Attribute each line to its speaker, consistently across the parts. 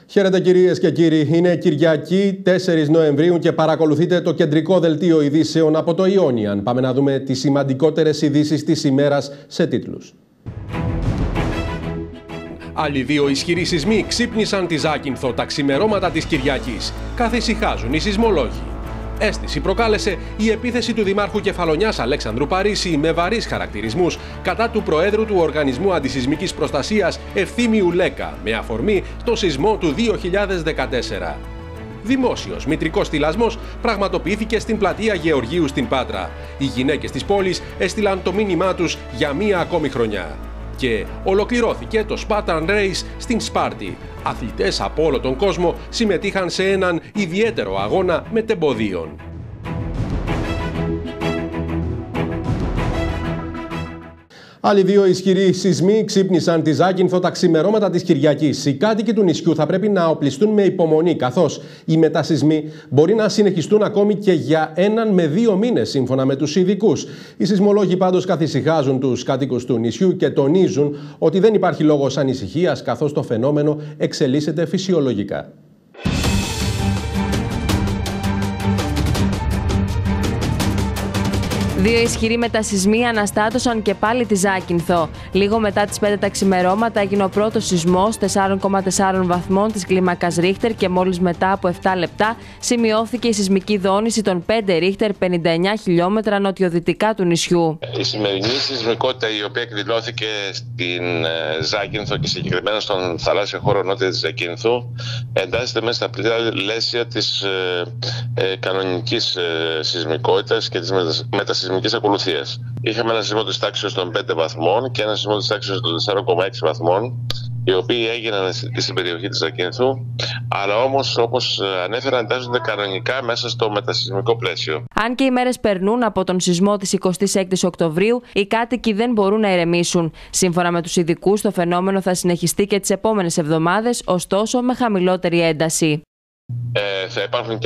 Speaker 1: Χαίρετε κυρίες και κύριοι. Είναι Κυριακή 4 Νοεμβρίου και παρακολουθείτε το κεντρικό δελτίο ειδήσεων από το Ionian. Πάμε να δούμε τις σημαντικότερες ειδήσεις της ημέρας σε τίτλους. Άλλοι δύο ισχυροί σεισμοί ξύπνησαν τη Ζάκυνθο τα ξημερώματα της Κυριακής. Καθησυχάζουν οι σεισμολόγοι. Αίσθηση προκάλεσε η επίθεση του Δημάρχου Κεφαλονιάς Αλέξανδρου Παρίση με βαρύς χαρακτηρισμούς κατά του Προέδρου του Οργανισμού Αντισεισμικής Προστασίας Ευθύμιου Λέκα με αφορμή το σεισμό του 2014. Δημόσιος μητρικός στυλασμός πραγματοποιήθηκε στην πλατεία Γεωργίου στην Πάτρα. Οι γυναίκες της πόλης έστειλαν το μήνυμά τους για μία ακόμη χρονιά. Και ολοκληρώθηκε το Spartan Race στην Σπάρτη. Αθλητές από όλο τον κόσμο συμμετείχαν σε έναν ιδιαίτερο αγώνα μετεμποδίων. Άλλοι δύο ισχυροί σεισμοί ξύπνησαν τη Ζάκυνθο τα ξημερώματα της Κυριακής. Οι κάτοικοι του νησιού θα πρέπει να οπλιστούν με υπομονή, καθώς οι μετασεισμοί μπορεί να συνεχιστούν ακόμη και για 1 με 2 μήνες, σύμφωνα με τους ειδικούς. Οι σεισμολόγοι πάντως καθησυχάζουν τους κάτοικους του νησιού και τονίζουν ότι δεν υπάρχει λόγος ανησυχίας, καθώς το φαινόμενο εξελίσσεται φυσιολογικά.
Speaker 2: Δύο ισχυροί μετασεισμοί αναστάτωσαν και πάλι τη Ζάκυνθο. Λίγο μετά τις 5 τα ξημερώματα έγινε ο πρώτος σεισμός 4,4 βαθμών της κλίμακας Ρίχτερ και μόλις μετά από 7 λεπτά σημειώθηκε η σεισμική δόνηση των 5 Ρίχτερ 59 χιλιόμετρα νοτιοδυτικά του νησιού.
Speaker 3: Η σημερινή σεισμικότητα, η οποία εκδηλώθηκε στην Ζάκυνθο και συγκεκριμένα στον θαλάσσιο χώρο νότια της Ζακύνθου, εντάσσεται μέσα στα πλαίσια της κανονικής σεισμικότητας και της μετασεισμικής ακολουθίας. Είχαμε ένα σεισμό της τάξης των 5 βαθμών και ένα σεισμό της τάξης των 4,6 βαθμών, οι οποίοι έγιναν στην περιοχή της Ζακύνθου, αλλά όμως, όπως ανέφερα, εντάσσονται κανονικά μέσα στο μετασεισμικό πλαίσιο.
Speaker 2: Αν και οι μέρες περνούν από τον σεισμό της 26ης Οκτωβρίου, οι κάτοικοι δεν μπορούν να ηρεμήσουν. Σύμφωνα με τους ειδικούς, το φαινόμενο θα συνεχιστεί και τις επόμενες εβδομάδες, ωστόσο με χαμηλότερη ένταση.
Speaker 3: Θα υπάρχουν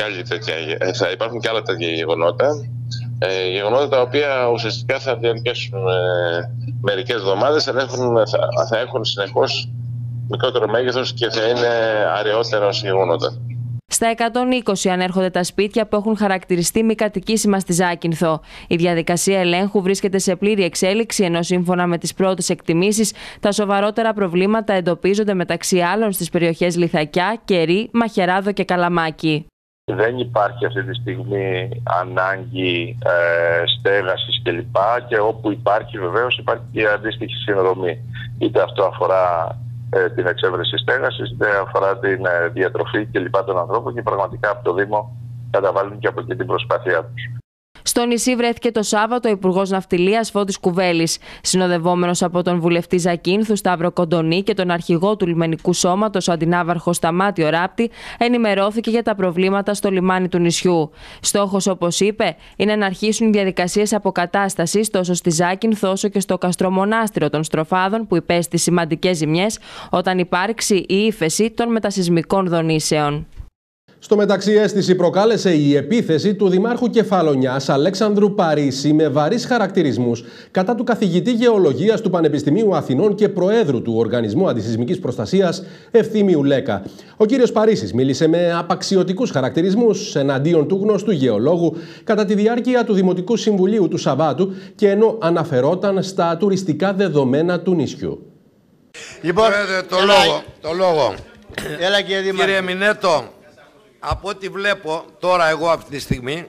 Speaker 3: και άλλα τέτοια γεγονότα. Γεγονότα τα οποία ουσιαστικά θα διαρκέσουν μερικές εβδομάδες, θα έχουν συνεχώς μικρότερο μέγεθος και θα είναι αραιότερα ως γεγονότα.
Speaker 2: Στα 120 ανέρχονται τα σπίτια που έχουν χαρακτηριστεί μη κατοικήσιμα στη Ζάκυνθο. Η διαδικασία ελέγχου βρίσκεται σε πλήρη εξέλιξη, ενώ σύμφωνα με τις πρώτες εκτιμήσεις, τα σοβαρότερα προβλήματα εντοπίζονται μεταξύ άλλων στις περιοχές Λιθακιά, Κερί, Μαχαιράδο και Καλαμάκι.
Speaker 4: Δεν υπάρχει αυτή τη στιγμή ανάγκη στέγασης κλπ. Και όπου υπάρχει βεβαίως υπάρχει και αντίστοιχη συνδρομή. Είτε αυτό αφορά την εξέβρεση στέγασης, είτε αφορά την διατροφή κλπ. Των ανθρώπων και πραγματικά από το Δήμο καταβάλουν και από εκεί την προσπάθειά τους.
Speaker 2: Στο νησί βρέθηκε το Σάββατο ο Υπουργός Ναυτιλίας Φώτης Κουβέλης. Συνοδευόμενος από τον βουλευτή Ζακύνθου Σταύρο Κοντονή και τον αρχηγό του λιμενικού σώματος, ο αντινάβαρχο Σταμάτιο Ράπτη, ενημερώθηκε για τα προβλήματα στο λιμάνι του νησιού. Στόχος, όπως είπε, είναι να αρχίσουν οι διαδικασίες αποκατάστασης τόσο στη Ζάκυνθο όσο και στο καστρομονάστριο των Στροφάδων, που υπέστη σημαντικές ζημιές όταν υπάρξει η ύφεση των μετασεισμικών δονήσεων.
Speaker 1: Στο μεταξύ, αίσθηση προκάλεσε η επίθεση του Δημάρχου Κεφαλονιάς Αλέξανδρου Παρίση με βαρύς χαρακτηρισμούς κατά του καθηγητή Γεωλογίας του Πανεπιστημίου Αθηνών και Προέδρου του Οργανισμού Αντισεισμικής Προστασίας Ευθύμιου Λέκα. Ο κύριος Παρίσης μίλησε με απαξιωτικούς χαρακτηρισμούς εναντίον του γνωστού γεωλόγου κατά τη διάρκεια του Δημοτικού Συμβουλίου του Σαββάτου και ενώ αναφερόταν στα τουριστικά δεδομένα του νησιού.
Speaker 5: Λοιπόν, το λόγο. Έλα, κύριε Μινέτο. Από ό,τι βλέπω τώρα εγώ αυτή τη στιγμή,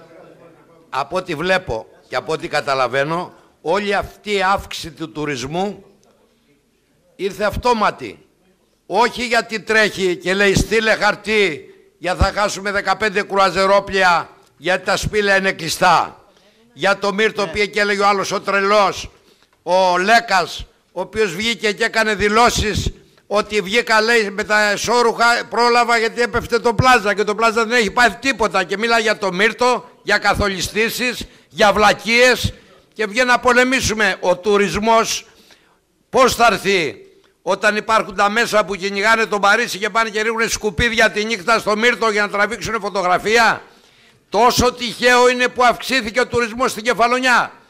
Speaker 5: από ό,τι βλέπω και από ό,τι καταλαβαίνω, όλη αυτή η αύξηση του τουρισμού ήρθε αυτόματη. Όχι γιατί τρέχει και λέει στείλε χαρτί για θα χάσουμε 15 κρουαζερόπλια γιατί τα σπήλαια είναι κλειστά. Για το Μύρτο πήγε και έλεγε ο άλλος ο τρελός, ο Λέκας, ο οποίος βγήκε και έκανε δηλώσεις ότι βγήκα, λέει, με τα εσώρουχα, πρόλαβα γιατί έπεφτε το Πλάζα και το Πλάζα δεν έχει πάθει τίποτα και μίλα για το Μύρτο, για καθολιστήσεις, για βλακίες και βγαίνει να πολεμήσουμε. Ο τουρισμός πώς θα έρθει όταν υπάρχουν τα μέσα που κυνηγάνε τον Παρίσι και πάνε και ρίχνουν σκουπίδια τη νύχτα στο Μύρτο για να τραβήξουν φωτογραφία? Τόσο τυχαίο είναι που αυξήθηκε ο τουρισμός στην Κεφαλονιά.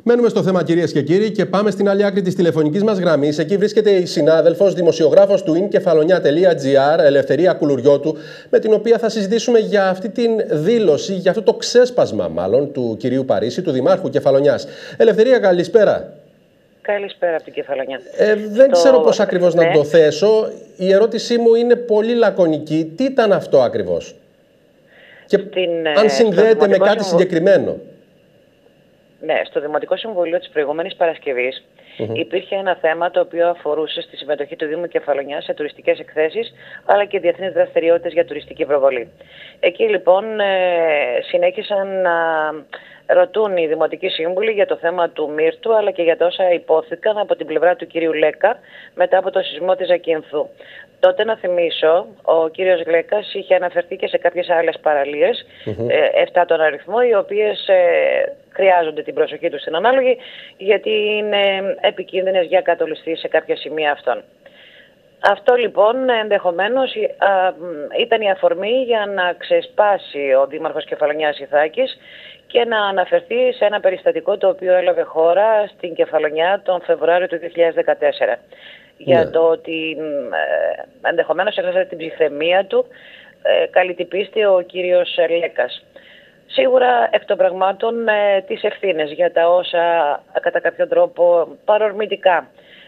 Speaker 1: Μένουμε στο θέμα, κυρίες και κύριοι, και πάμε στην άλλη άκρη της τηλεφωνικής μας γραμμής. Εκεί βρίσκεται η συνάδελφος, δημοσιογράφος του inkefalonia.gr, Ελευθερία Κουλουριώτου, με την οποία θα συζητήσουμε για αυτή την δήλωση, για αυτό το ξέσπασμα μάλλον του κυρίου Παρίσι, του Δημάρχου Κεφαλονιάς. Ελευθερία, καλησπέρα.
Speaker 6: Καλησπέρα από την Κεφαλονιά.
Speaker 1: Δεν ξέρω πώς ακριβώς να το θέσω. Η ερώτησή μου είναι πολύ λακωνική. Τι ήταν αυτό ακριβώς? Και αν συνδέεται με κάτι συγκεκριμένο.
Speaker 6: Ναι, στο Δημοτικό Συμβουλίο της προηγούμενης Παρασκευής υπήρχε ένα θέμα το οποίο αφορούσε στη συμμετοχή του Δήμου Κεφαλονιάς σε τουριστικές εκθέσεις αλλά και διεθνείς δραστηριότητες για τουριστική προβολή. Εκεί λοιπόν συνέχισαν να ρωτούν οι Δημοτικοί Σύμβουλοι για το θέμα του Μύρτου αλλά και για τα όσα υπόθηκαν από την πλευρά του κυρίου Λέκα μετά από το σεισμό της Ζακίνθου. Τότε να θυμίσω, ο κύριος Λέκας είχε αναφερθεί και σε κάποιες άλλες παραλίες, 7 τον αριθμό, οι οποίες χρειάζονται την προσοχή τους στην ανάλογη, γιατί είναι επικίνδυνες για κατολιστή σε κάποια σημεία αυτών. Αυτό λοιπόν ενδεχομένως ήταν η αφορμή για να ξεσπάσει ο Δήμαρχος Κεφαλονιάς Ιθάκης και να αναφερθεί σε ένα περιστατικό το οποίο έλαβε χώρα στην Κεφαλονιά τον Φεβρουάριο του 2014. Για το ότι ενδεχομένως έχασε την ψυχραιμία του, καλή την πίστη ο κύριος Λέκας. Σίγουρα εκ των πραγμάτων τις ευθύνες για τα όσα κατά κάποιον τρόπο παρορμητικά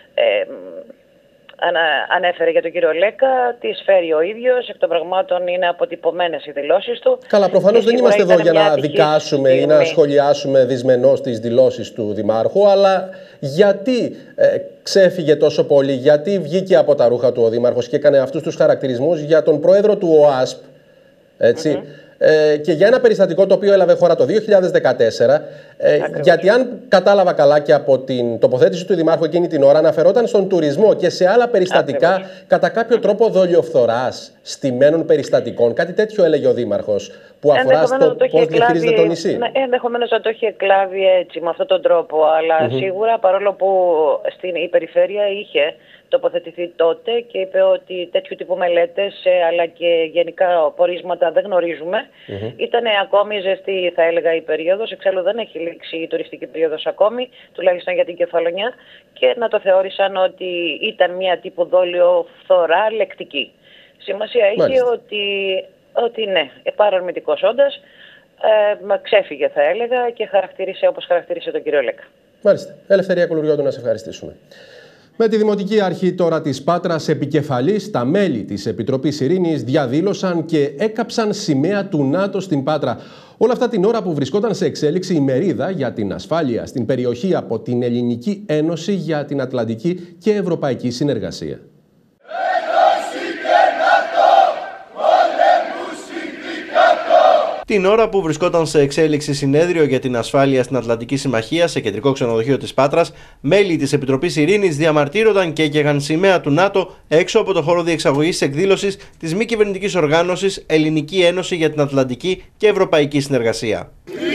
Speaker 6: ανέφερε για τον κύριο Λέκα, τις φέρει ο ίδιος, εκ των πραγμάτων είναι αποτυπωμένες οι δηλώσεις του.
Speaker 1: Καλά, προφανώς δεν είμαστε εδώ για να δικάσουμε ή να σχολιάσουμε δυσμενώς τις δηλώσεις του Δημάρχου, αλλά γιατί ξέφυγε τόσο πολύ, γιατί βγήκε από τα ρούχα του ο Δήμαρχος και έκανε αυτούς τους χαρακτηρισμούς για τον πρόεδρο του ΟΑΣΠ, έτσι, και για ένα περιστατικό το οποίο έλαβε χώρα το 2014, γιατί αν κατάλαβα καλά και από την τοποθέτηση του Δημάρχου εκείνη την ώρα, αναφερόταν στον τουρισμό και σε άλλα περιστατικά κατά κάποιο τρόπο δολιοφθοράς στημένων περιστατικών. Κάτι τέτοιο έλεγε ο Δήμαρχος που αφορά στο πώς διαχειρίζεται το νησί.
Speaker 6: Ενδεχομένως να το έχει εκλάβει έτσι, με αυτόν τον τρόπο, αλλά σίγουρα παρόλο που η περιφέρεια είχε τοποθετηθεί τότε και είπε ότι τέτοιου τύπου μελέτες αλλά και γενικά πορίσματα δεν γνωρίζουμε. Ήταν ακόμη ζεστή, θα έλεγα, η περίοδος. Εξάλλου δεν έχει λήξει η τουριστική περίοδος ακόμη, τουλάχιστον για την Κεφαλονιά, και να το θεώρησαν ότι ήταν μια τύπου δόλιο φθορά λεκτική. Σημασία είχε ότι ναι, παρορμητικός όντας, ξέφυγε θα έλεγα και χαρακτήρισε όπως χαρακτήρισε τον κύριο Λέκα.
Speaker 1: Μάλιστα. Ελευθερία Κουλουριώτου, να σε ευχαριστήσουμε. Με τη Δημοτική Αρχή τώρα της Πάτρας επικεφαλής, τα μέλη της Επιτροπής Ειρήνης διαδήλωσαν και έκαψαν σημαία του ΝΑΤΟ στην Πάτρα. Όλα αυτά την ώρα που βρισκόταν σε εξέλιξη η μερίδα για την ασφάλεια στην περιοχή από την Ελληνική Ένωση για την Ατλαντική και Ευρωπαϊκή Συνεργασία.
Speaker 7: Την ώρα που βρισκόταν σε εξέλιξη συνέδριο για την ασφάλεια στην Ατλαντική Συμμαχία σε κεντρικό ξενοδοχείο της Πάτρας, μέλη της Επιτροπής Ειρήνης διαμαρτύρονταν και έκαιγαν σημαία του ΝΑΤΟ έξω από το χώρο διεξαγωγής εκδήλωσης της μη κυβερνητικής οργάνωσης Ελληνική Ένωση για την Ατλαντική και Ευρωπαϊκή Συνεργασία.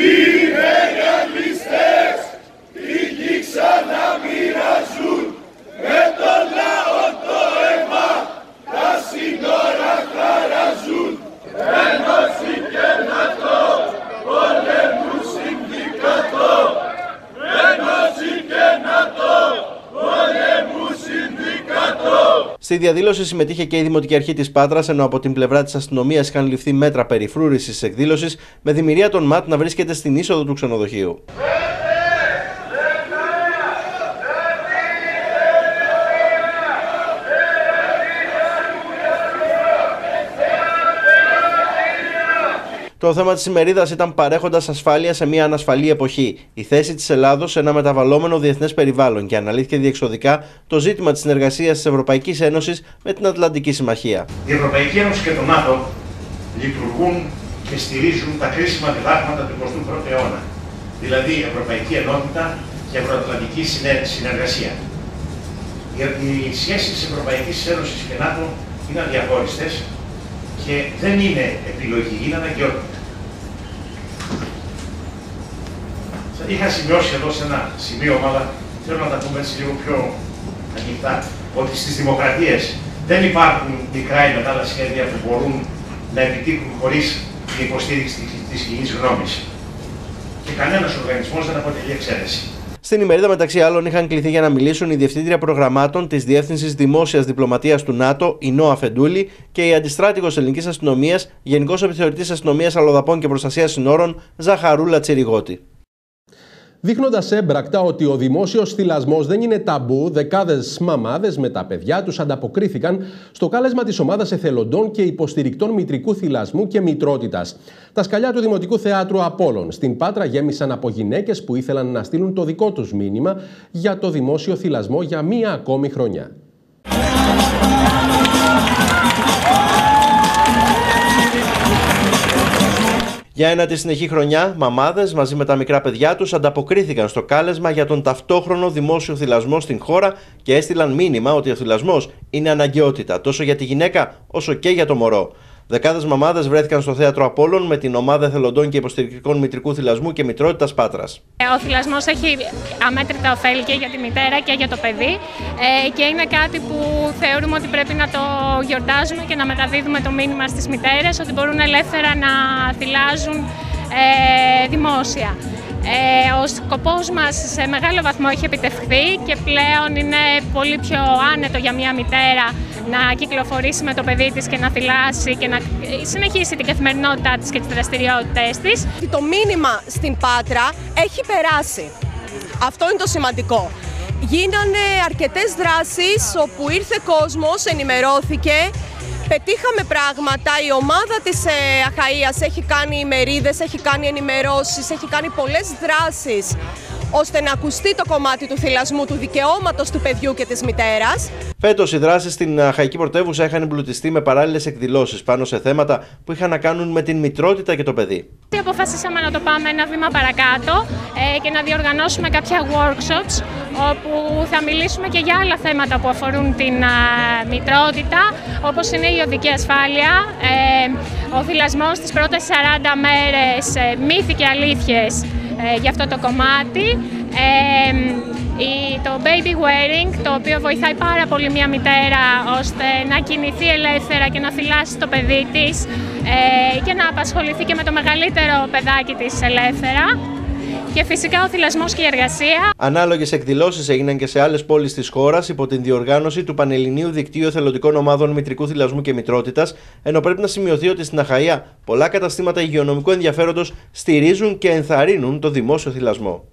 Speaker 7: Στη διαδήλωση συμμετείχε και η Δημοτική Αρχή της Πάτρας, ενώ από την πλευρά της αστυνομίας είχαν ληφθεί μέτρα περιφρούρησης της εκδήλωσης, με δημιουργία των ΜΑΤ να βρίσκεται στην είσοδο του ξενοδοχείου. Το θέμα της ημερίδας ήταν παρέχοντας ασφάλεια σε μια ανασφαλή εποχή, η θέση της Ελλάδος σε ένα μεταβαλλόμενο διεθνές περιβάλλον, και αναλύθηκε διεξοδικά το ζήτημα της συνεργασίας της Ευρωπαϊκής Ένωσης με την Ατλαντική Συμμαχία.
Speaker 8: Η Ευρωπαϊκή Ένωση και το ΝΑΤΟ λειτουργούν και στηρίζουν τα κρίσιμα διδάγματα του 21ου αιώνα, δηλαδή η Ευρωπαϊκή Ενότητα και η Ευρωατλαντική Συνεργασία. Οι σχέσεις της Ευρωπαϊκής Ένωσης και ΝΑΤΟ είναι αδιαχώριστες και δεν είναι επιλογή, είναι αναγκαιότητα. Είχα σημειώσει εδώ σε ένα σημείο, αλλά θέλω να τα πούμε έτσι λίγο πιο ανοιχτά, ότι στις δημοκρατίες δεν υπάρχουν μικρά ή μεγάλα σχέδια που μπορούν να επιτύχουν χωρίς την υποστήριξη της κοινής γνώμης. Και κανένας οργανισμός δεν αποτελεί εξαίρεση.
Speaker 7: Στην ημερίδα, μεταξύ άλλων, είχαν κληθεί για να μιλήσουν η Διευθύντρια Προγραμμάτων της Διεύθυνσης Δημόσιας Διπλωματίας του ΝΑΤΟ, η Νόα Φεντούλη, και η Αντιστράτηγος Ελληνικής Αστυνομίας, Γενικός Επιθεωρητής Αστυνομίας Αλλοδαπών και Προστασίας Συνόρων, Ζαχαρούλα Τσιριγώτη.
Speaker 1: Δείχνοντας έμπρακτα ότι ο δημόσιος θυλασμός δεν είναι ταμπού, δεκάδες μαμάδες με τα παιδιά τους ανταποκρίθηκαν στο κάλεσμα της ομάδας εθελοντών και υποστηρικτών μητρικού θυλασμού και μητρότητας. Τα σκαλιά του Δημοτικού Θεάτρου Απόλλων στην Πάτρα γέμισαν από γυναίκες που ήθελαν να στείλουν το δικό τους μήνυμα για το δημόσιο θυλασμό για μία ακόμη χρονιά.
Speaker 7: Για ένα τη συνεχή χρονιά, μαμάδες μαζί με τα μικρά παιδιά τους ανταποκρίθηκαν στο κάλεσμα για τον ταυτόχρονο δημόσιο θυλασμό στην χώρα και έστειλαν μήνυμα ότι ο θυλασμός είναι αναγκαιότητα τόσο για τη γυναίκα όσο και για το μωρό. Δεκάδες μαμάδες βρέθηκαν στο Θέατρο Απόλλων με την ομάδα εθελοντών και υποστηρικτικών μητρικού θυλασμού και μητρότητας Πάτρας.
Speaker 9: Ο θυλασμός έχει αμέτρητα ωφέλη και για τη μητέρα και για το παιδί και είναι κάτι που θεωρούμε ότι πρέπει να το γιορτάζουμε και να μεταδίδουμε το μήνυμα στις μητέρες ότι μπορούν ελεύθερα να θυλάζουν δημόσια. Ο σκοπός μας σε μεγάλο βαθμό έχει επιτευχθεί και πλέον είναι πολύ πιο άνετο για μια μητέρα να κυκλοφορήσει με το παιδί της και να θυλάσει και να συνεχίσει την καθημερινότητά της και τις δραστηριότητες της.
Speaker 10: Το μήνυμα στην Πάτρα έχει περάσει. Αυτό είναι το σημαντικό. Γίνανε αρκετές δράσεις όπου ήρθε κόσμος, ενημερώθηκε. Πετύχαμε πράγματα, η ομάδα της Αχαΐας έχει κάνει ημερίδες, έχει κάνει ενημερώσεις, έχει κάνει πολλές δράσεις ώστε να ακουστεί το κομμάτι του θυλασμού, του δικαιώματος του παιδιού και της μητέρας.
Speaker 7: Φέτος οι δράσεις στην Αχαϊκή Πρωτεύουσα είχαν εμπλουτιστεί με παράλληλες εκδηλώσεις πάνω σε θέματα που είχαν να κάνουν με την μητρότητα και το παιδί.
Speaker 9: Αποφασίσαμε να το πάμε ένα βήμα παρακάτω και να διοργανώσουμε κάποια workshops όπου θα μιλήσουμε και για άλλα θέματα που αφορούν την μητρότητα, όπως είναι η οδική ασφάλεια, ο θυλασμός στις πρώτες 40 μέρες, μύθοι και αλήθειες για αυτό το κομμάτι, το baby wearing, το οποίο βοηθάει πάρα πολύ μια μητέρα ώστε να κινηθεί ελεύθερα και να θυλάσει το παιδί της και να απασχοληθεί και με το μεγαλύτερο παιδάκι της ελεύθερα. Και φυσικά ο θυλασμός και η εργασία.
Speaker 7: Ανάλογες εκδηλώσεις έγιναν και σε άλλες πόλεις της χώρας υπό την διοργάνωση του Πανελληνίου Δικτύου Εθελοντικών Ομάδων Μητρικού Θυλασμού και Μητρότητας, ενώ πρέπει να σημειωθεί ότι στην Αχαΐα πολλά καταστήματα υγειονομικού ενδιαφέροντος στηρίζουν και ενθαρρύνουν το δημόσιο θυλασμό.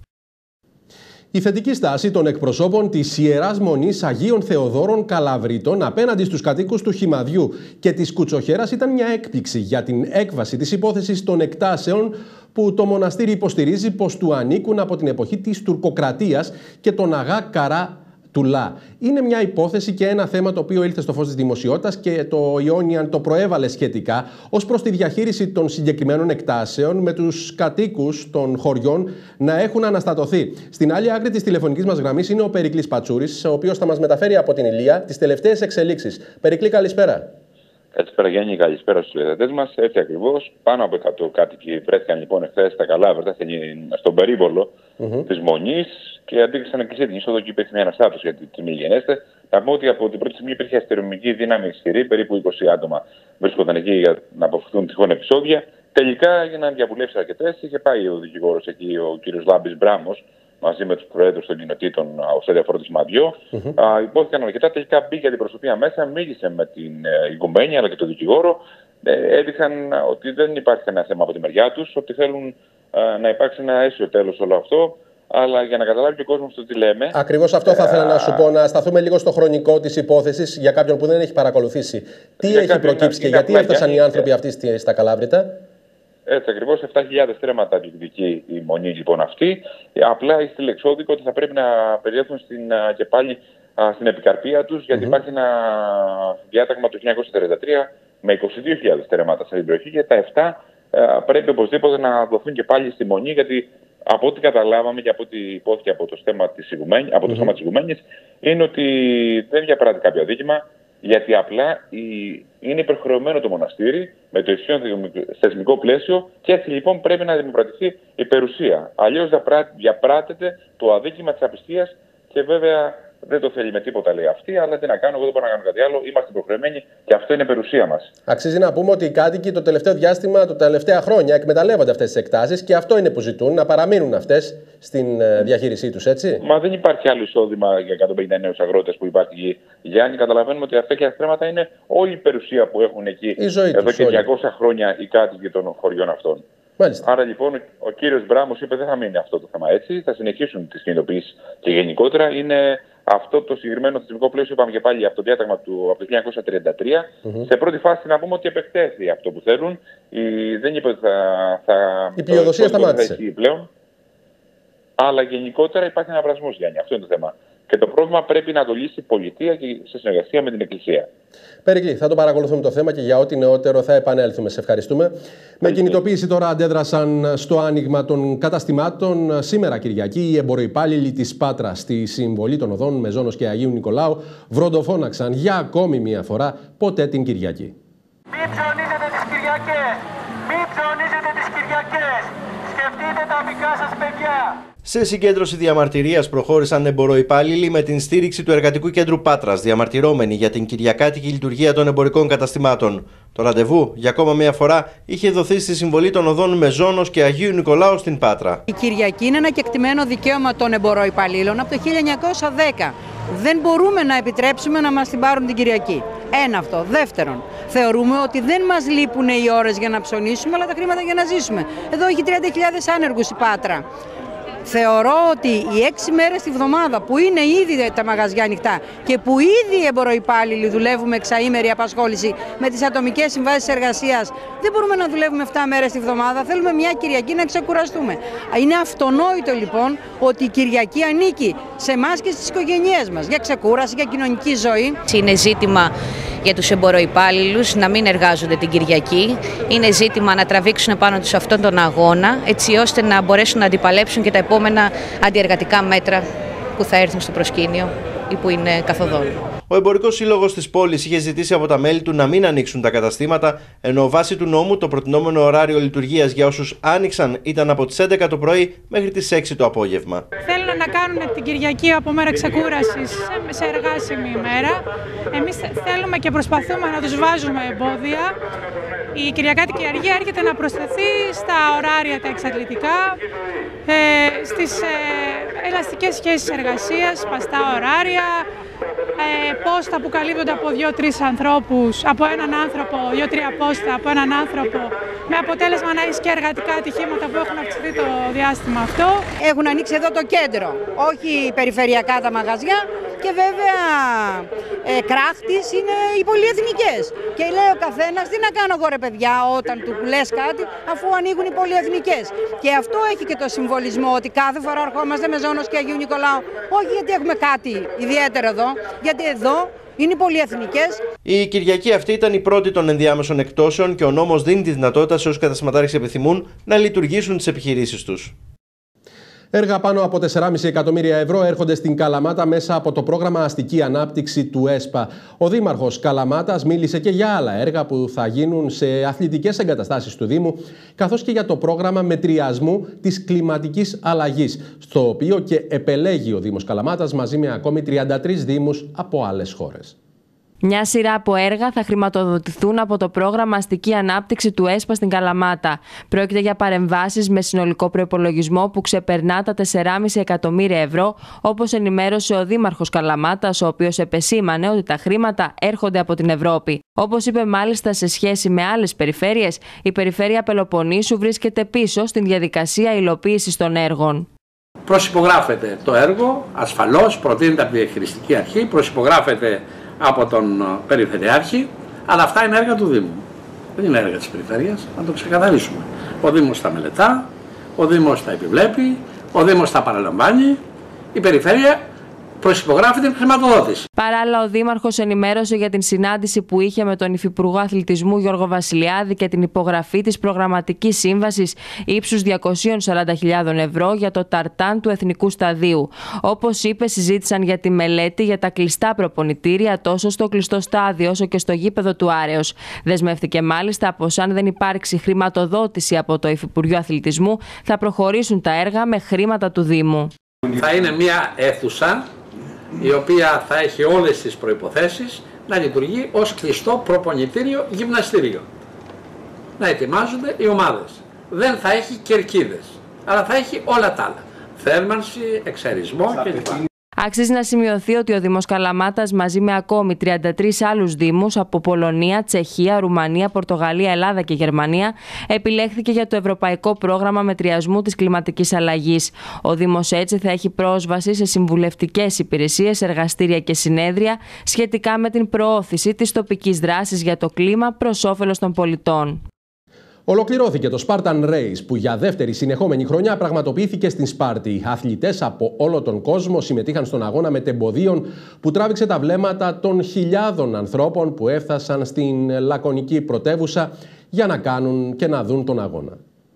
Speaker 1: Η θετική στάση των εκπροσώπων της Ιεράς Μονής Αγίων Θεοδόρων Καλαβρίτων απέναντι στους κατοίκους του Χυμαδιού και της Κουτσοχέρας ήταν μια έκπληξη για την έκβαση της υπόθεσης των εκτάσεων που το μοναστήρι υποστηρίζει πως του ανήκουν από την εποχή της τουρκοκρατίας και τον Αγά Καρά Τουλά. Είναι μια υπόθεση και ένα θέμα το οποίο ήλθε στο φως της δημοσιότητας και το Ionian το προέβαλε σχετικά ως προς τη διαχείριση των συγκεκριμένων εκτάσεων με τους κατοίκους των χωριών να έχουν αναστατωθεί. Στην άλλη άκρη της τηλεφωνικής μας γραμμής είναι ο Περικλής Πατσούρης, ο οποίος θα μας μεταφέρει από την Ηλία τις τελευταίες εξελίξεις. Περικλή, καλησπέρα.
Speaker 11: Καλησπέρα Γιάννη, καλησπέρα στους τηλεθεατές μας. Έτσι ακριβώς, πάνω από 100 κάτοικοι βρέθηκαν λοιπόν εχθές στα Καλάβρητα, στον περίβολο της Μονής και αντίκρισαν εκκλησία την είσοδο και υπήρχε μια αναστάτωση για τη μη γενέστε. Θα πω ότι από την πρώτη στιγμή υπήρχε αστυνομική δύναμη ισχυρή, περίπου 20 άτομα βρίσκονταν εκεί για να αποφευχθούν τυχόν επεισόδια. Τελικά έγιναν διαβουλεύσεις αρκετές, είχε πάει ο δικηγόρος εκεί, ο κ. Λάμπης Μπράμος, μαζί με τους προέδρους των κοινοτήτων ως αφορά τη Μαδιό. Υπόθηκαν αρκετά. Τελικά μπήκε αντιπροσωπεία μέσα, μίλησε με την ηγουμένη αλλά και τον δικηγόρο. Έδειξαν ότι δεν υπάρχει κανένα θέμα από τη μεριά τους, ότι θέλουν να υπάρξει ένα αίσιο τέλος όλο αυτό. Αλλά για να καταλάβει και ο κόσμος το τι λέμε.
Speaker 1: Ακριβώς αυτό θα ήθελα να σου πω, να σταθούμε λίγο στο χρονικό της υπόθεσης για κάποιον που δεν έχει παρακολουθήσει. Τι έχει προκύψει και γιατί έφτασαν οι άνθρωποι αυτοί στα Καλάβρητα.
Speaker 11: Έτσι ακριβώς, 7.000 στρέμματα διεκδικεί η Μονή λοιπόν αυτή. Απλά έχει λεξόδικο ότι θα πρέπει να περιέλθουν και πάλι στην επικαρπία τους, γιατί υπάρχει ένα διάταγμα του 1943 με 22.000 στρέμματα στην περιοχή και τα 7 πρέπει οπωσδήποτε να δοθούν και πάλι στη Μονή, γιατί από ό,τι καταλάβαμε και από ό,τι υπόθηκε από το στόμα της ηγουμένης, είναι ότι δεν διαπράττει κάποιο αδίκημα, γιατί απλά είναι υπερχρεωμένο το μοναστήρι με το ισχύον θεσμικό πλαίσιο και έτσι λοιπόν πρέπει να δημοκρατηθεί η περιουσία. Αλλιώς διαπράττεται το αδίκημα της απιστίας και βέβαια Δεν το θέλει με τίποτα, λέει αυτή, αλλά τι να κάνω, εγώ δεν μπορώ να κάνω κάτι άλλο. Είμαστε υποχρεωμένοι και αυτό είναι περιουσία μας.
Speaker 1: Αξίζει να πούμε ότι οι κάτοικοι το τελευταίο διάστημα, τα τελευταία χρόνια, εκμεταλλεύονται αυτές τις εκτάσεις και αυτό είναι που ζητούν, να παραμείνουν αυτές στην διαχείρισή τους, έτσι.
Speaker 11: Μα δεν υπάρχει άλλο εισόδημα για 150 νέους αγρότες που υπάρχει εκεί. Γιάννη, καταλαβαίνουμε ότι αυτά και τα χρήματα είναι όλη η περιουσία που έχουν εκεί εδώ και 200 χρόνια οι κάτοικοι των χωριών αυτών.
Speaker 1: Μάλιστα.
Speaker 11: Άρα λοιπόν ο κύριος Μπράμος είπε δεν θα μείνει αυτό το θέμα έτσι, θα συνεχίσουν τις κινητοποιήσεις και γενικότερα είναι αυτό το συγκεκριμένο θεσμικό πλαίσιο, είπαμε και πάλι από το διάταγμα του από το 1933. Σε πρώτη φάση να πούμε ότι επεκτέθη αυτό που θέλουν. Δεν είπε ότι
Speaker 1: η πλειοδοσία σταμάτησε
Speaker 11: πλέον. Αλλά γενικότερα υπάρχει ένα βρασμός, Γιάννη. Αυτό είναι το θέμα. Και το πρόβλημα πρέπει να το λύσει η πολιτεία και σε συνεργασία με την Εκκλησία.
Speaker 1: Περικλή, θα το παρακολουθούμε το θέμα και για ό,τι νεότερο θα επανέλθουμε. Σε ευχαριστούμε. Με κινητοποίηση τώρα αντέδρασαν στο άνοιγμα των καταστημάτων. Σήμερα Κυριακή οι εμποροϊπάλληλοι της Πάτρας στη συμβολή των οδών Μεζώνος και Αγίου Νικολάου βροντοφώναξαν για ακόμη μία φορά ποτέ την Κυριακή.
Speaker 12: Μην ψωνίζετε τις Κυριακές! Μην ψωνίζετε τις Κυριακές! Σκεφτείτε τα δικά σας παιδιά!
Speaker 7: Σε συγκέντρωση διαμαρτυρίας προχώρησαν εμποροϊπάλληλοι με την στήριξη του Εργατικού Κέντρου Πάτρας, διαμαρτυρώμενοι για την κυριακάτικη λειτουργία των εμπορικών καταστημάτων. Το ραντεβού, για ακόμα μία φορά, είχε δοθεί στη συμβολή των οδών Μεζώνος και Αγίου Νικολάου στην Πάτρα.
Speaker 13: Η Κυριακή είναι ένα κεκτημένο δικαίωμα των εμποροϊπαλλήλων από το 1910. Δεν μπορούμε να επιτρέψουμε να μας την πάρουν την Κυριακή. Ένα αυτό. Δεύτερον, θεωρούμε ότι δεν μας λείπουν οι ώρες για να ψωνίσουμε, αλλά τα χρήματα για να ζήσουμε. Εδώ έχει 30.000 άνεργους η Πάτρα. Θεωρώ ότι οι 6 μέρες τη βδομάδα που είναι ήδη τα μαγαζιά ανοιχτά και που ήδη οι εμποροϊπάλληλοι δουλεύουμε εξαήμερη απασχόληση με τις ατομικές συμβάσεις εργασίας, δεν μπορούμε να δουλεύουμε 7 μέρες τη βδομάδα. Θέλουμε μια Κυριακή να ξεκουραστούμε. Είναι αυτονόητο λοιπόν ότι η Κυριακή ανήκει σε εμάς και στις οικογένειές μας για ξεκούραση, για κοινωνική ζωή.
Speaker 14: Είναι ζήτημα για τους εμποροϊπάλληλους να μην εργάζονται την Κυριακή. Είναι ζήτημα να τραβήξουν πάνω τους αυτόν τον αγώνα, έτσι ώστε να μπορέσουν να αντιπαλέψουν και τα επόμενα αντιεργατικά μέτρα που θα έρθουν στο προσκήνιο ή που είναι καθοδόν.
Speaker 7: Ο Εμπορικός Σύλλογος της πόλης είχε ζητήσει από τα μέλη του να μην ανοίξουν τα καταστήματα, ενώ βάσει του νόμου το προτινόμενο ωράριο λειτουργίας για όσους άνοιξαν ήταν από τις 11 το πρωί μέχρι τις 6 το απόγευμα.
Speaker 15: Θέλουν να κάνουν την Κυριακή από μέρα ξεκούρασης σε εργάσιμη ημέρα. Εμείς θέλουμε και προσπαθούμε να τους βάζουμε εμπόδια. Η Κυριακάτικη αργία έρχεται να προσθεθεί στα ωράρια τα εξαντλητικά, στις ελαστικές σχέσεις εργασίας, σπαστά ωράρια, πόστα που καλύπτονται από 2-3 ανθρώπους, από έναν άνθρωπο, 2-3 πόστα από έναν άνθρωπο, με αποτέλεσμα να έχει και εργατικά ατυχήματα που έχουν αυξηθεί το διάστημα αυτό.
Speaker 13: Έχουν ανοίξει εδώ το κέντρο, όχι περιφερειακά τα μαγαζιά και βέβαια κράχτης είναι οι πολυεθνικές. Και λέει ο καθένας, τι να κάνω εγώ ρε παιδιά όταν του λες κάτι αφού ανοίγουν οι πολυεθνικές. Και αυτό έχει και το συμβολισμό ότι κάθε φορά ερχόμαστε Μεζώνος και Αγίου Νικολάου, όχι γιατί έχουμε κάτι ιδιαίτερο εδώ, γιατί εδώ είναι οι πολυεθνικές. Η
Speaker 7: Κυριακή αυτή ήταν η πρώτη των ενδιάμεσων εκτόσεων και ο νόμος δίνει τη δυνατότητα σε όσους καταστηματάρχες επιθυμούν να λειτουργήσουν τις επιχειρήσεις τους.
Speaker 1: Έργα πάνω από 4,5 εκατομμύρια ευρώ έρχονται στην Καλαμάτα μέσα από το πρόγραμμα Αστική Ανάπτυξη του ΕΣΠΑ. Ο Δήμαρχος Καλαμάτας μίλησε και για άλλα έργα που θα γίνουν σε αθλητικές εγκαταστάσεις του Δήμου, καθώς και για το πρόγραμμα μετριασμού της κλιματικής αλλαγής, στο οποίο και επελέγει ο Δήμος Καλαμάτας μαζί με ακόμη 33 δήμους από άλλες χώρες.
Speaker 2: Μια σειρά από έργα θα χρηματοδοτηθούν από το πρόγραμμα Αστική Ανάπτυξη του ΕΣΠΑ στην Καλαμάτα. Πρόκειται για παρεμβάσεις με συνολικό προϋπολογισμό που ξεπερνά τα 4,5 εκατομμύρια ευρώ, όπως ενημέρωσε ο Δήμαρχος Καλαμάτας, ο οποίος επεσήμανε ότι τα χρήματα έρχονται από την Ευρώπη. Όπως είπε μάλιστα σε σχέση με άλλες περιφέρειες, η περιφέρεια Πελοποννήσου βρίσκεται πίσω στην διαδικασία υλοποίησης των έργων.
Speaker 16: Προσυπογράφεται το έργο, ασφαλώς, προτείνεται από τη διαχειριστική αρχή, προσυπογράφεται από τον Περιφερειάρχη, αλλά αυτά είναι έργα του Δήμου. Δεν είναι έργα της Περιφέρειας, να το ξεκαθαρίσουμε. Ο Δήμος τα μελετά, ο Δήμος τα επιβλέπει, ο Δήμος τα παραλαμβάνει, η Περιφέρεια προσυπογράφει την χρηματοδότηση.
Speaker 2: Παράλληλα, ο Δήμαρχος ενημέρωσε για την συνάντηση που είχε με τον Υφυπουργό Αθλητισμού Γιώργο Βασιλιάδη και την υπογραφή της προγραμματικής σύμβασης ύψους 240.000 ευρώ για το ταρτάν του Εθνικού Σταδίου. Όπως είπε, συζήτησαν για τη μελέτη για τα κλειστά προπονητήρια τόσο στο κλειστό στάδιο όσο και στο γήπεδο του Άρεως. Δεσμεύτηκε μάλιστα πως αν δεν υπάρξει χρηματοδότηση από το Υφυπουργείο Αθλητισμού, θα προχωρήσουν τα έργα με χρήματα του Δήμου.
Speaker 16: Θα είναι μια αίθουσα η οποία θα έχει όλες τις προϋποθέσεις να λειτουργεί ως κλειστό προπονητήριο γυμναστήριο. Να ετοιμάζονται οι ομάδες. Δεν θα έχει κερκίδες, αλλά θα έχει όλα τα άλλα. Θέρμανση, εξαρισμό κλπ.
Speaker 2: Αξίζει να σημειωθεί ότι ο Δήμος Καλαμάτας μαζί με ακόμη 33 άλλους δήμους από Πολωνία, Τσεχία, Ρουμανία, Πορτογαλία, Ελλάδα και Γερμανία επιλέχθηκε για το Ευρωπαϊκό Πρόγραμμα Μετριασμού της Κλιματικής Αλλαγής. Ο Δήμος έτσι θα έχει πρόσβαση σε συμβουλευτικές υπηρεσίες, εργαστήρια και συνέδρια σχετικά με την προώθηση της τοπικής δράσης για το κλίμα προς όφελος των πολιτών.
Speaker 1: Ολοκληρώθηκε το Spartan Race που για δεύτερη συνεχόμενη χρονιά πραγματοποιήθηκε στην Σπάρτη. Αθλητές από όλο τον κόσμο συμμετείχαν στον αγώνα μετεμποδίων που τράβηξε τα βλέμματα των χιλιάδων ανθρώπων που έφτασαν στην λακωνική πρωτεύουσα για να κάνουν και να δουν τον αγώνα.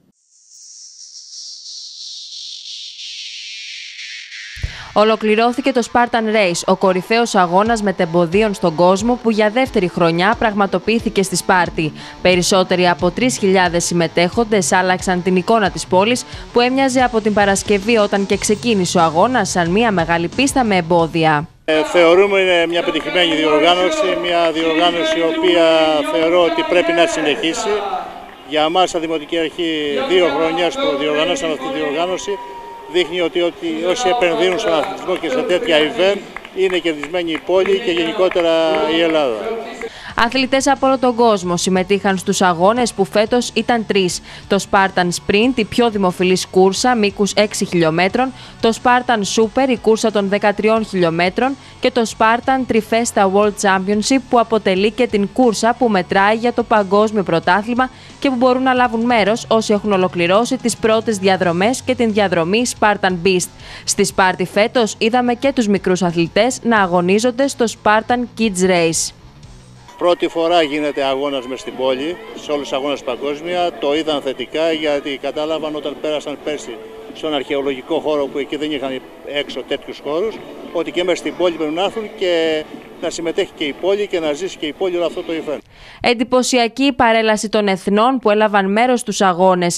Speaker 2: Ολοκληρώθηκε το Spartan Race, ο κορυφαίος αγώνας μετεμποδίων στον κόσμο που για δεύτερη χρονιά πραγματοποιήθηκε στη Σπάρτη. Περισσότεροι από 3.000 συμμετέχοντες άλλαξαν την εικόνα της πόλης που έμοιαζε από την Παρασκευή όταν και ξεκίνησε ο αγώνας σαν μια μεγάλη πίστα με εμπόδια.
Speaker 17: Θεωρούμε είναι μια πετυχημένη διοργάνωση, μια διοργάνωση η οποία θεωρώ ότι πρέπει να συνεχίσει. Για εμάς, σαν Δημοτική Αρχή, 2 χρονιές που διοργανώσαμε αυτή τη διοργάνωση, δείχνει ότι όσοι επενδύουν στον αθλητισμό και σε τέτοια event είναι κερδισμένη η πόλη και γενικότερα η Ελλάδα.
Speaker 2: Αθλητές από όλο τον κόσμο συμμετείχαν στους αγώνες που φέτος ήταν 3. Το Spartan Sprint, η πιο δημοφιλής κούρσα μήκους 6 χιλιόμετρων, το Spartan Super, η κούρσα των 13 χιλιόμετρων και το Spartan Trifesta World Championship που αποτελεί και την κούρσα που μετράει για το παγκόσμιο πρωτάθλημα και που μπορούν να λάβουν μέρος όσοι έχουν ολοκληρώσει τις πρώτες διαδρομές και την διαδρομή Spartan Beast. Στη Σπάρτη φέτος είδαμε και τους μικρούς αθλητές να αγωνίζονται στο Spartan Kids Race.
Speaker 17: Πρώτη φορά γίνεται αγώνας μες στην πόλη, σε όλους τους αγώνες παγκόσμια. Το είδαν θετικά γιατί κατάλαβαν όταν πέρασαν πέρσι στον αρχαιολογικό χώρο που εκεί δεν είχαν έξω τέτοιους χώρους, ότι και μέσα στην πόλη πρέπει να έρθουν και να συμμετέχει και η πόλη και να ζήσει και η πόλη όλο αυτό το event.
Speaker 2: Εντυπωσιακή η παρέλαση των εθνών που έλαβαν μέρος στους αγώνες.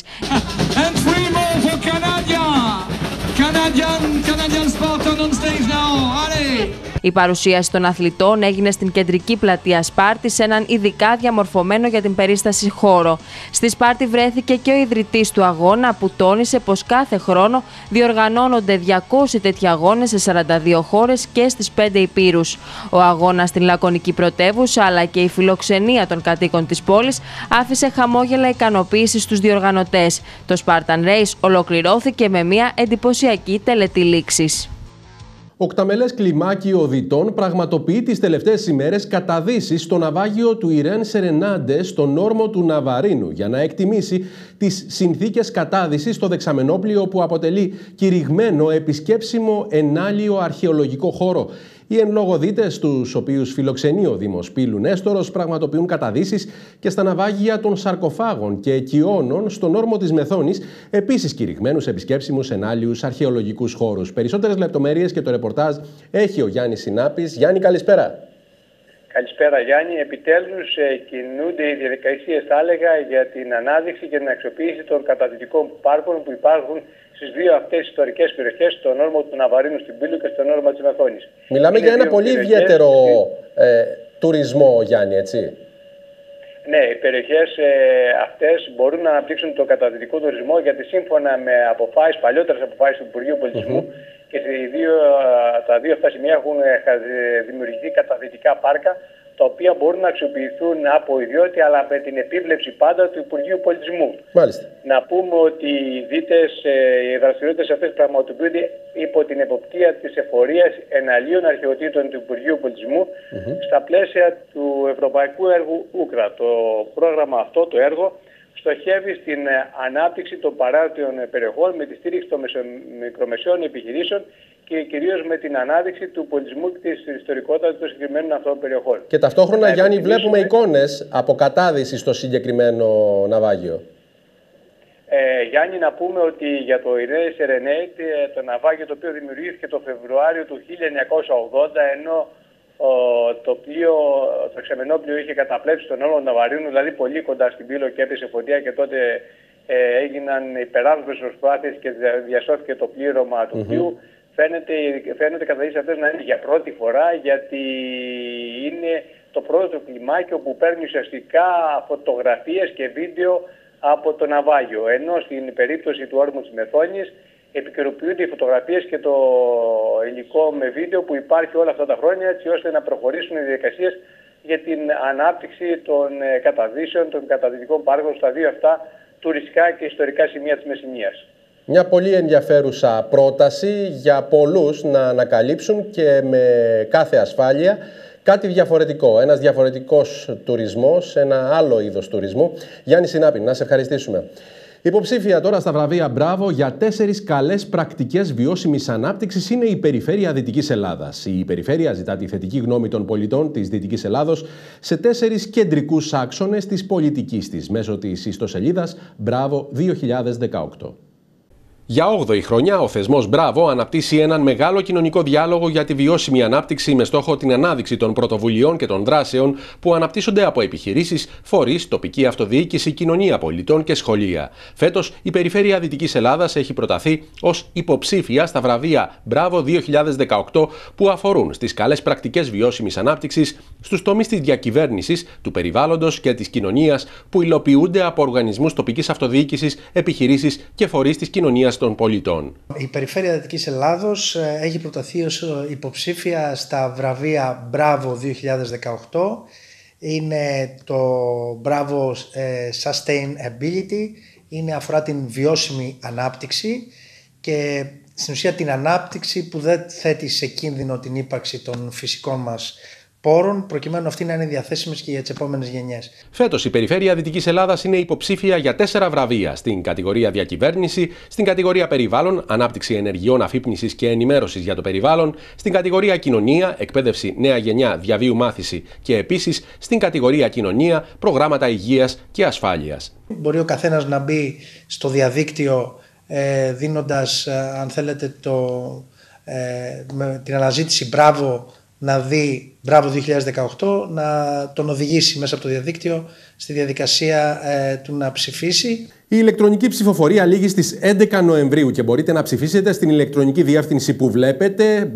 Speaker 2: Η παρουσίαση των αθλητών έγινε στην κεντρική πλατεία Σπάρτη σε έναν ειδικά διαμορφωμένο για την περίσταση χώρο. Στη Σπάρτη βρέθηκε και ο ιδρυτής του αγώνα που τόνισε πως κάθε χρόνο διοργανώνονται 200 τέτοιοι αγώνες σε 42 χώρες και στις 5 υπήρους. Ο αγώνας στην λακωνική πρωτεύουσα αλλά και η φιλοξενία των κατοίκων της πόλης άφησε χαμόγελα ικανοποίηση στους διοργανωτές. Το Spartan Race ολοκληρώθηκε με μια εντυπωσιακή τελετή λήξης.
Speaker 1: Οκταμελές κλιμάκιο οδητών πραγματοποιεί τις τελευταίες ημέρες καταδύσεις στο ναυάγιο του Ιρέν Σερενάντε στον όρμο του Ναβαρίνου για να εκτιμήσει τις συνθήκες κατάδυσης στο δεξαμενόπλιο που αποτελεί κηρυγμένο επισκέψιμο ενάλιο αρχαιολογικό χώρο. Οι εν λόγω δίτες, τους οποίους φιλοξενεί ο Δήμος Πύλου Νέστορος, πραγματοποιούν καταδύσεις και στα ναυάγια των σαρκοφάγων και οικειώνων στον όρμο της Μεθόνης, επίσης κηρυγμένους επισκέψιμους ενάλιους αρχαιολογικούς χώρους. Περισσότερες λεπτομέρειες και το ρεπορτάζ έχει ο Γιάννης Συνάπης. Γιάννη, καλησπέρα.
Speaker 18: Καλησπέρα Γιάννη. Επιτέλους κινούνται οι διαδικασίες, θα έλεγα, για την ανάδειξη και την αξιοποίηση των καταδυτικών πάρκων που υπάρχουν στις δύο αυτές ιστορικές περιοχές, στον όρμο του Ναβαρίνου στην Πύλου και στον όρμο της Μεθόνης.
Speaker 1: Μιλάμε για ένα πολύ ιδιαίτερο τουρισμό, Γιάννη, έτσι.
Speaker 18: Ναι, οι περιοχές αυτές μπορούν να αναπτύξουν το καταδυτικό τουρισμό γιατί σύμφωνα με παλιότερες αποφάσεις του Υπουργείου Πολιτισμού και τα δύο αυτά σημεία έχουν δημιουργηθεί καταδυτικά πάρκα τα οποία μπορούν να αξιοποιηθούν από ιδιώτη αλλά με την επίβλεψη πάντα του Υπουργείου Πολιτισμού.
Speaker 1: Μάλιστα.
Speaker 18: Να πούμε ότι οι δραστηριότητες αυτές πραγματοποιούνται υπό την εποπτεία της εφορίας εναλίων αρχαιοτήτων του Υπουργείου Πολιτισμού στα πλαίσια του Ευρωπαϊκού Έργου Ούκρα. Το πρόγραμμα αυτό, το έργο, στοχεύει στην ανάπτυξη των παράκτιων περιοχών με τη στήριξη των μικρομεσαίων επιχειρήσεων και κυρίως με την ανάδειξη του πολιτισμού και της ιστορικότητας των συγκεκριμένων αυτών περιοχών.
Speaker 1: Και ταυτόχρονα, Γιάννη, βλέπουμε εικόνες από κατάδυση στο συγκεκριμένο ναυάγιο.
Speaker 18: Γιάννη, να πούμε ότι για το Ιρέν Σερενέιτ, το ναυάγιο το οποίο δημιουργήθηκε το Φεβρουάριο του 1980, ενώ το ξεμενόπλιο είχε καταπλέψει τον όρμο του Ναβαρίνου, δηλαδή πολύ κοντά στην Πύλο και έπεσε φωτιά και τότε έγιναν υπεράνθρωπες προσπάθειες και διασώθηκε το πλήρωμα του πλοίου. φαίνονται καταδείξεις αυτές να είναι για πρώτη φορά, γιατί είναι το πρώτο κλιμάκιο που παίρνει ουσιαστικά φωτογραφίες και βίντεο από το ναυάγιο. Ενώ στην περίπτωση του όρμου της Μεθόνης επικαιροποιούνται οι φωτογραφίες και το υλικό με βίντεο που υπάρχει όλα αυτά τα χρόνια, έτσι ώστε να προχωρήσουν οι διαδικασίες για την ανάπτυξη των καταδύσεων, των καταδυτικών πάρκων στα δύο αυτά τουριστικά και ιστορικά σημεία της Μεσσηνίας.
Speaker 1: Μια πολύ ενδιαφέρουσα πρόταση για πολλούς να ανακαλύψουν και με κάθε ασφάλεια κάτι διαφορετικό. Ένας διαφορετικός τουρισμός, ένα άλλο είδος τουρισμού. Γιάννη Συνάπη, να σε ευχαριστήσουμε. Υποψήφια τώρα στα βραβεία Μπράβο για 4 καλές πρακτικές βιώσιμης ανάπτυξης είναι η Περιφέρεια Δυτικής Ελλάδας. Η Περιφέρεια ζητά τη θετική γνώμη των πολιτών της Δυτικής Ελλάδος σε 4 κεντρικούς άξονες της πολιτικής της μέσω της ιστοσελίδας Μπράβο 2018. Για 8η χρονιά, ο θεσμός Μπράβο αναπτύσσει έναν μεγάλο κοινωνικό διάλογο για τη βιώσιμη ανάπτυξη με στόχο την ανάδειξη των πρωτοβουλειών και των δράσεων που αναπτύσσονται από επιχειρήσεις, φορείς, τοπική αυτοδιοίκηση, κοινωνία πολιτών και σχολεία. Φέτος, η Περιφέρεια Δυτικής Ελλάδας έχει προταθεί ως υποψήφια στα βραβεία Μπράβο 2018 που αφορούν στις καλές πρακτικές βιώσιμης ανάπτυξης, στους τομείς της διακυβέρνησης, του περιβάλλοντος και της κοινωνίας που υλοποιούνται από οργανισμούς τοπικής αυτοδιοίκησης, επιχειρήσεις και φορείς της κοινωνίας των πολιτών.
Speaker 19: Η Περιφέρεια Δυτικής Ελλάδος έχει προταθεί ως υποψήφια στα βραβεία Μπράβο 2018. Είναι το Μπράβο Sustainability, αφορά την βιώσιμη ανάπτυξη και στην ουσία την ανάπτυξη που δεν θέτει σε κίνδυνο την ύπαρξη των φυσικών μας πόρων, προκειμένου αυτοί να είναι διαθέσιμες και για τις επόμενες γενιές.
Speaker 1: Φέτος η Περιφέρεια Δυτικής Ελλάδας είναι υποψήφια για 4 βραβεία στην κατηγορία Διακυβέρνηση, στην κατηγορία Περιβάλλον, Ανάπτυξη ενεργειών αφύπνισης και ενημέρωσης για το περιβάλλον, στην κατηγορία Κοινωνία, Εκπαίδευση νέα γενιά, διαβίου μάθηση και επίσης στην κατηγορία Κοινωνία, Προγράμματα υγείας και ασφάλειας.
Speaker 19: Μπορεί ο καθένας να μπει στο διαδίκτυο δίνοντας, αν θέλετε, με την αναζήτηση Μπράβο, να δει Μπράβο 2018, να τον οδηγήσει μέσα από το διαδίκτυο στη διαδικασία του να ψηφίσει.
Speaker 1: Η ηλεκτρονική ψηφοφορία λήγει στις 11 Νοεμβρίου και μπορείτε να ψηφίσετε στην ηλεκτρονική διεύθυνση που βλέπετε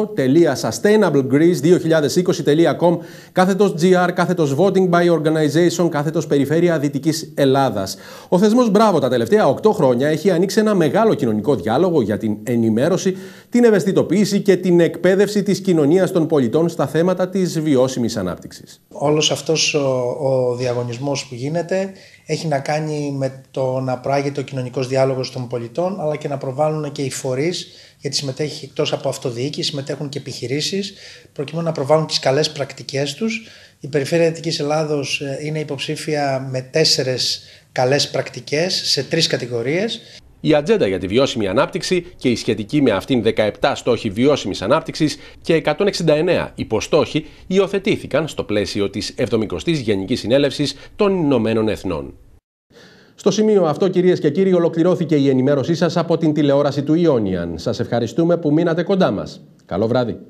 Speaker 1: bravo.sustainablegreece2020.com /gr /voting by organization Περιφέρεια Δυτικής Ελλάδας. Ο θεσμός Μπράβο τα τελευταία 8 χρόνια έχει ανοίξει ένα μεγάλο κοινωνικό διάλογο για την ενημέρωση, την ευαισθητοποίηση και την εκπαίδευση της κοινωνίας των πολιτών στα θέματα της βιώσιμης ανάπτυξης.
Speaker 19: Όλος αυτός ο διαγωνισμός που γίνεται έχει να κάνει με το να προάγεται ο κοινωνικός διάλογος των πολιτών, αλλά και να προβάλλουν και οι φορείς, γιατί συμμετέχει εκτός από αυτοδιοίκηση, συμμετέχουν και επιχειρήσεις, προκειμένου να προβάλλουν τις καλές πρακτικές τους. Η Περιφέρεια Δυτικής Ελλάδος είναι υποψήφια με 4 καλές πρακτικές σε 3 κατηγορίες.
Speaker 1: Η ατζέντα για τη βιώσιμη ανάπτυξη και οι σχετικοί με αυτήν 17 στόχοι βιώσιμης ανάπτυξης και 169 υποστόχοι υιοθετήθηκαν στο πλαίσιο της 70ης Γενικής Συνέλευσης των Ηνωμένων Εθνών. Στο σημείο αυτό, κυρίες και κύριοι, ολοκληρώθηκε η ενημέρωσή σας από την τηλεόραση του Ionian. Σας ευχαριστούμε που μείνατε κοντά μας. Καλό βράδυ.